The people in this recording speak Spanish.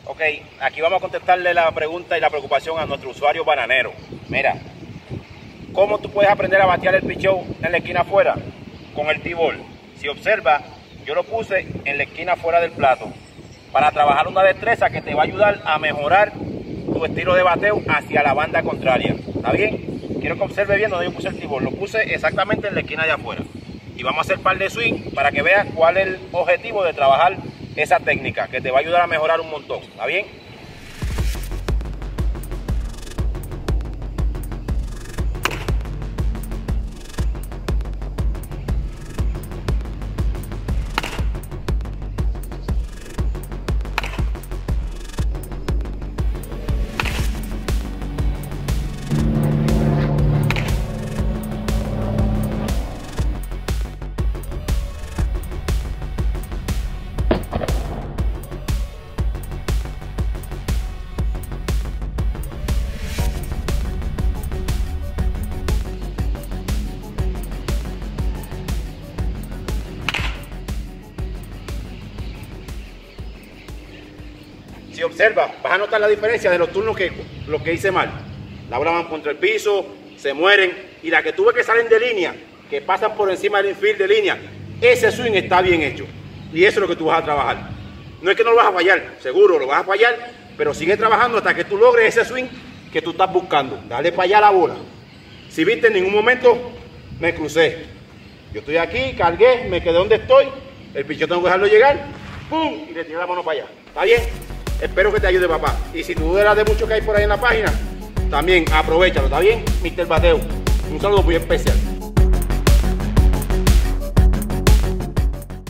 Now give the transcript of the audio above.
Ok, aquí vamos a contestarle la pregunta y la preocupación a nuestro usuario bananero. Mira, ¿cómo tú puedes aprender a batear el picheo en la esquina afuera? Con el T-ball. Si observa, yo lo puse en la esquina afuera del plato para trabajar una destreza que te va a ayudar a mejorar tu estilo de bateo hacia la banda contraria. ¿Está bien? Quiero que observe bien donde yo puse el T-ball. Lo puse exactamente en la esquina de afuera. Y vamos a hacer un par de swing para que veas cuál es el objetivo de trabajar esa técnica, que te va a ayudar a mejorar un montón. ¿Está bien? Si observa, vas a notar la diferencia de los turnos lo que hice mal. La bola van contra el piso, se mueren, y la que tuve que salen de línea, que pasan por encima del infield de línea, ese swing está bien hecho. Y eso es lo que tú vas a trabajar. No es que no lo vas a fallar, seguro lo vas a fallar, pero sigue trabajando hasta que tú logres ese swing que tú estás buscando. Dale para allá la bola. Si viste, en ningún momento me crucé. Yo estoy aquí, cargué, me quedé donde estoy, el picheo tengo que dejarlo llegar, ¡pum! Y le tiré la mano para allá. ¿Está bien? Espero que te ayude, papá. Y si tú dudas de mucho que hay por ahí en la página, también aprovechalo, ¿está bien? Mr. Bateo. Un saludo muy especial.